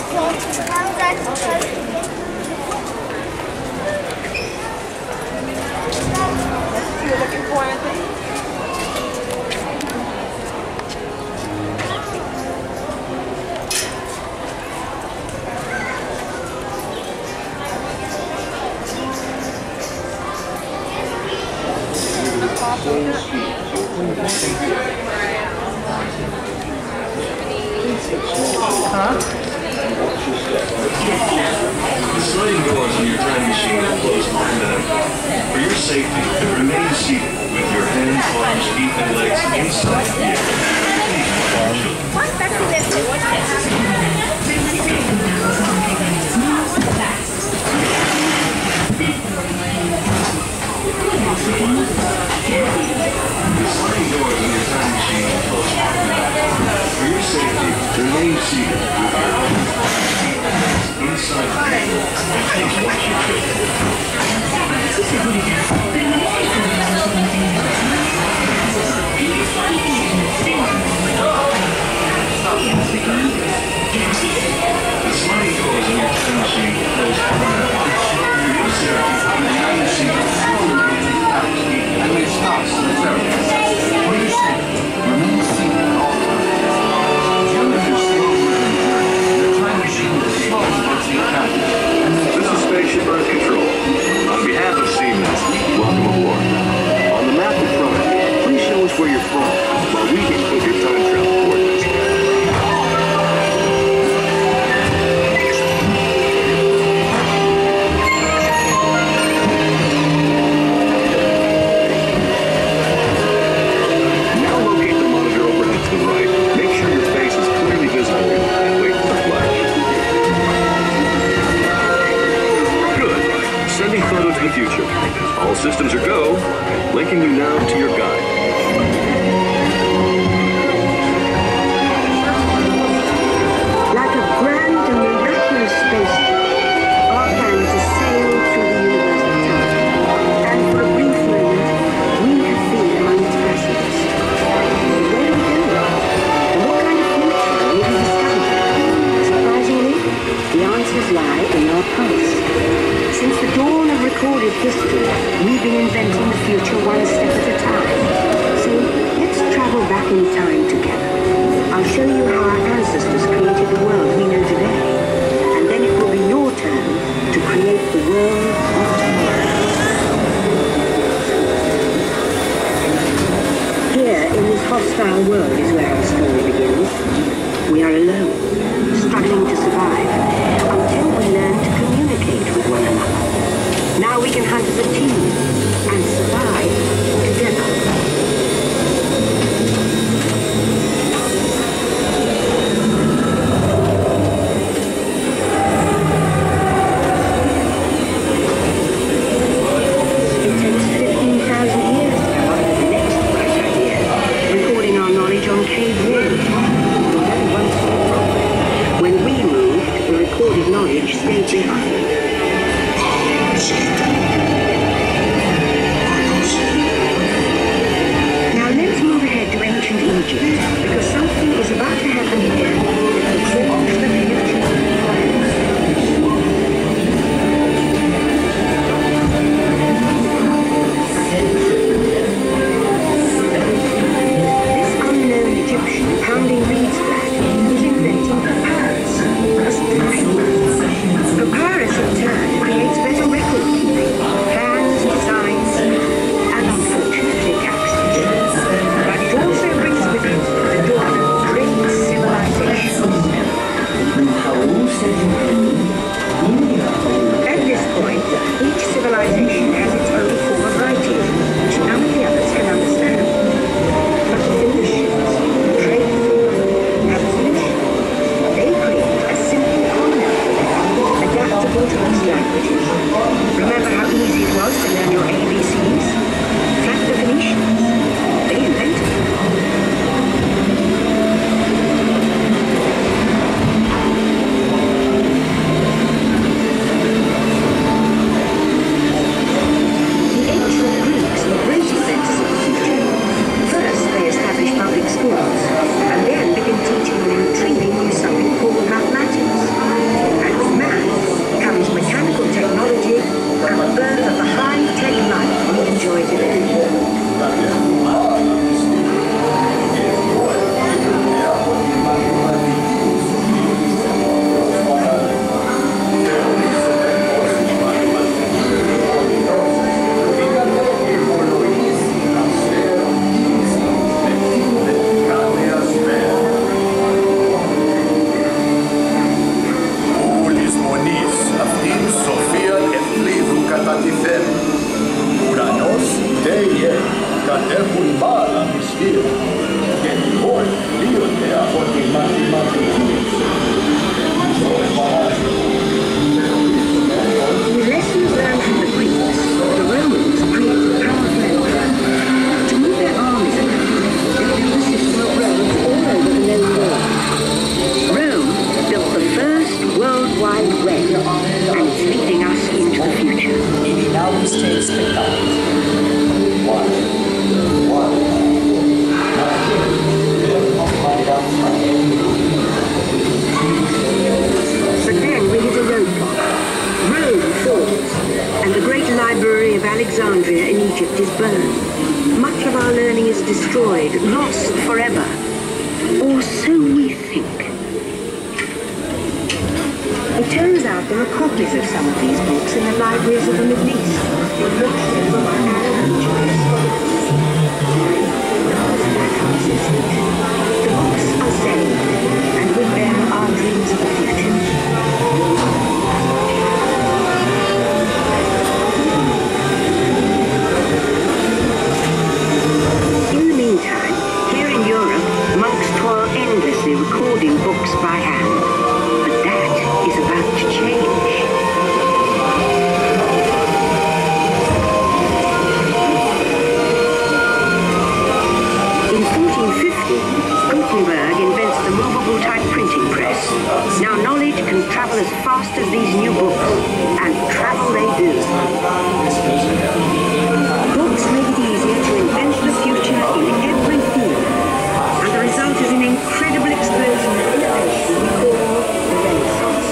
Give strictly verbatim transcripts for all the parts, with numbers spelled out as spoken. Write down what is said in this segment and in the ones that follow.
You're looking for anything? Huh? The sliding doors on your time machine are closed automatically. For your safety, remain seated with your hands, arms, feet, and legs inside the vehicle. What's back to this? What's this? The sliding doors on your time machine are closed automatically. For your safety, remain seated with your hands, arms, feet, and legs inside the vehicle. And please watch your children. The sliding doors on your time machine are closed automatically. For your safety, remain seated with your hands, arms, feet, and legs inside the vehicle. What do you say? Remain seated at all times. During your slow-moving journey, your time machine will slowly get to your cabin. This is Spaceship Earth Control. On behalf of Siemens, welcome aboard. On the map in front of you, please show us where you're from, while we can put your time travel coordinates. Now locate the monitor overhead to the right. Make sure your face is clearly visible, and wait for the flash. Good. Sending photo to the future. All systems are go. Linking you now to your guide. Like a grand and miraculous spaceship, our plan is to sail through the universe of time. And for a brief moment, we have been among its passengers. Where are we going? And what kind of future will we discover? Surprisingly, the answers lie in our past. Since the dawn of recorded history, we've been inventing the future one step at a time. So let's travel back in time together. I'll show you how our ancestors created the world we know today. And then it will be your turn to create the world of tomorrow. Here, in this hostile world, is where our story begins. We are alone, struggling to survive, until we learn to communicate with one another. Now we can hunt as a team and survive together. It takes fifteen thousand years to come up with the next bright idea, recording our knowledge on cave walls. Once past is burned. Much of our learning is destroyed, lost forever. Or so we think. It turns out there are copies of some of these books in the libraries of the Middle East. The books are saved, and with them our dreams of the future. In the meantime, here in Europe, monks toil endlessly recording books by hand. But that is about to change. In fourteen fifty, Gutenberg invents the movable type printing press. Now knowledge can travel as fast as these new books, and travel they do. Books make it easier to invent the future in every field, and the result is an incredible explosion of innovation we call the Renaissance.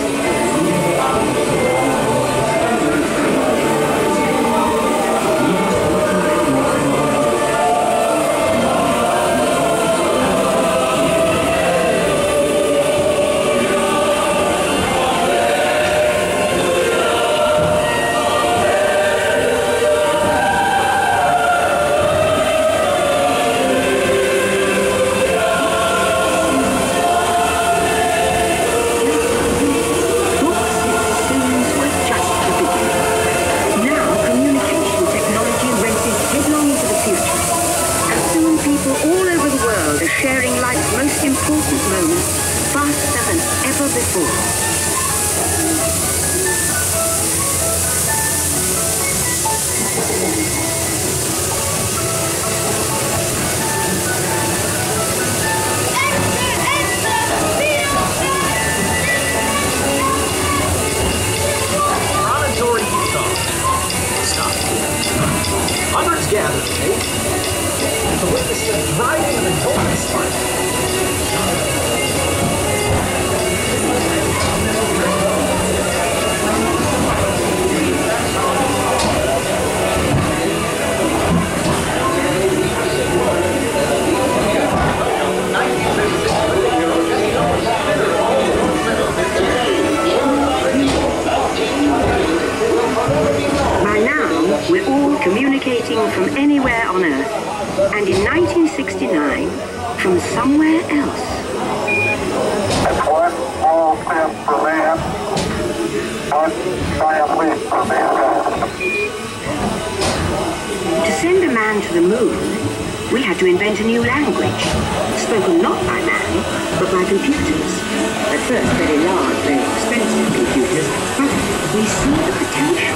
Sharing life's most important moments faster than ever before. Promontory, Utah. Stop. Hundreds gathered, eh? To witness the driving of the enormous flight. By now, we're all communicating from anywhere on Earth, and in nineteen sixty-nine, from somewhere else. It's one small step for man, one giant leap for mankind. To send a man to the moon, we had to invent a new language, spoken not by man, but by computers. At first, very large, very expensive computers, but we see the potential.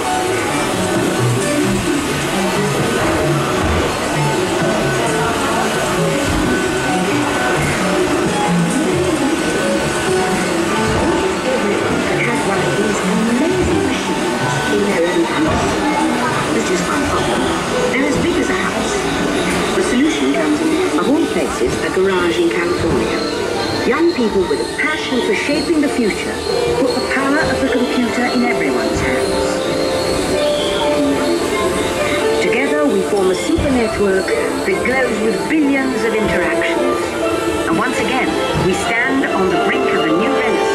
Has one of these amazing machines in their own house. This is one problem. They're as big as a house. The solution comes in, of all places, a garage in California. Young people with a passion for shaping the future put the power of the computer in everyone's hands. Together we form a super network that glows with billions of interactions. And once again, we stand on the brink of a new renaissance.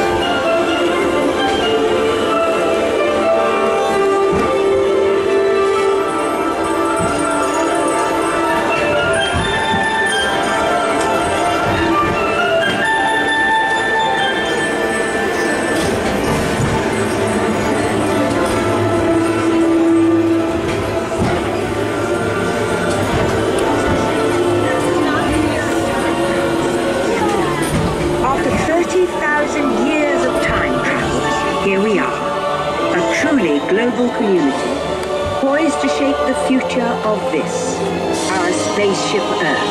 Global community, poised to shape the future of this, our Spaceship Earth.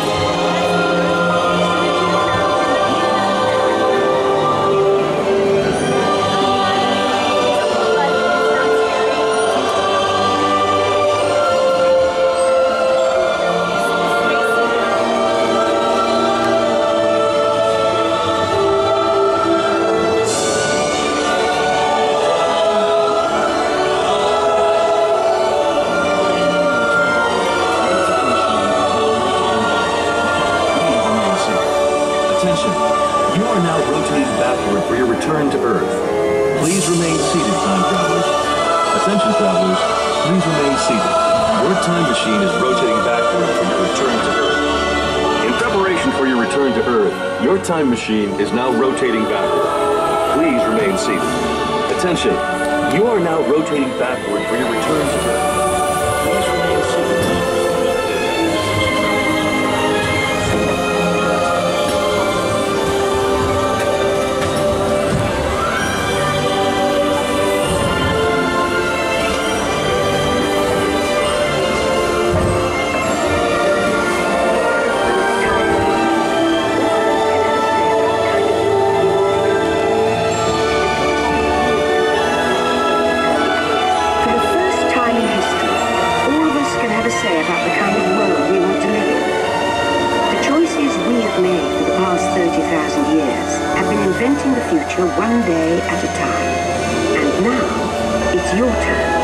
Attention travelers, please remain seated. Your time machine is rotating backward for your return to Earth. In preparation for your return to Earth, your time machine is now rotating backward. Please remain seated. Attention, you are now rotating backward for your return to Earth. Please remain seated. Inventing the future one day at a time. And now, it's your turn.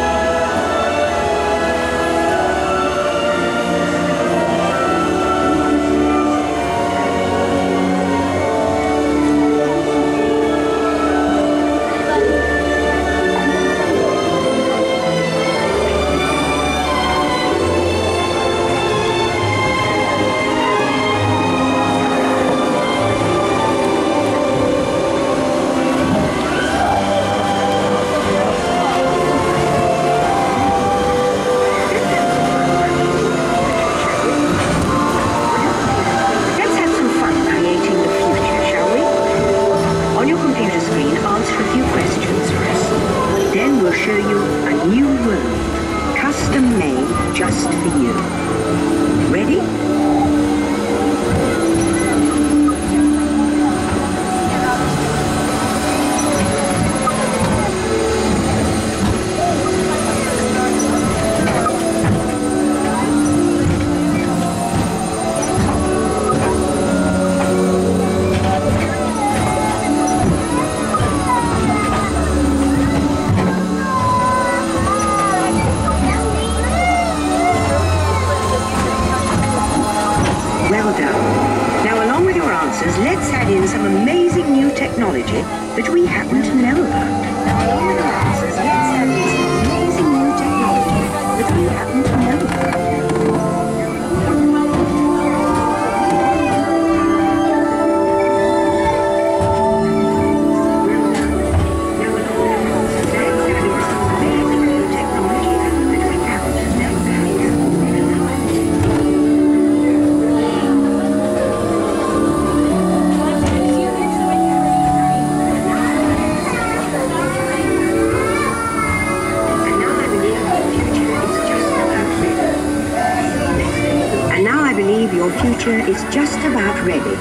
Is just about ready.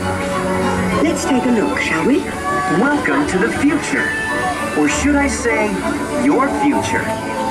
Let's take a look, shall we? Welcome to the future. Or should I say, your future.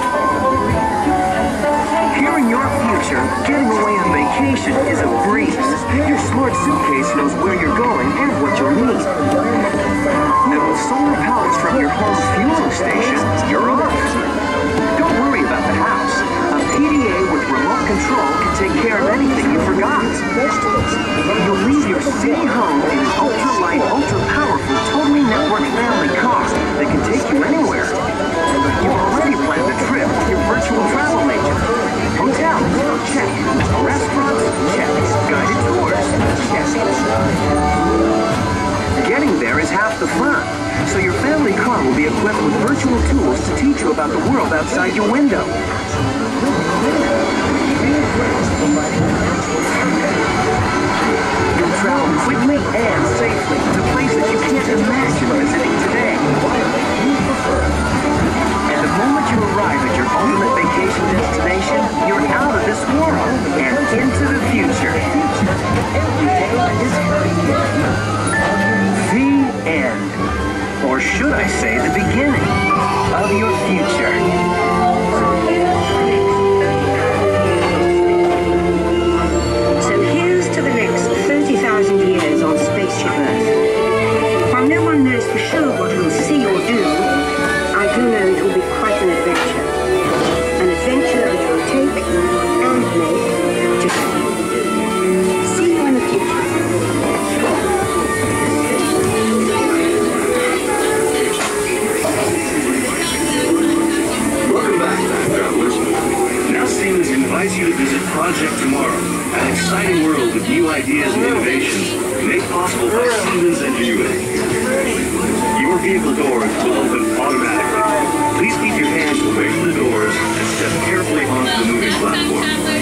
Here in your future, getting away on vacation is a breeze. Your smart suitcase knows where you're going and what you'll need. And with solar powers from your home's fueling station, you're off. Don't worry about the house. A P D A with remote control can take care of anything you forgot. You'll leave your city home in an ultra-light, ultra-powerful, totally networked family car that can take you anywhere. You've already planned the trip with your virtual travel agent. Hotels, check. Restaurants, check. Guided tours, check. Getting there is half the fun, so your family car will be equipped with virtual tools to teach you about the world outside your window. You'll travel quickly and safely to places you can't imagine visiting today. And the moment you arrive at your ultimate vacation destination, you're out of this world and into the future. The end. Or should I say the beginning of your future. thirty thousand years on Spaceship Earth. While no one knows for sure what we'll see or do, I do know it will be quite an adventure. An adventure that will take and make today. See you in the future. new ideas and innovations made possible by Siemens ingenuity. Your vehicle doors will open automatically. Please keep your hands away from the doors and step carefully onto the moving platform.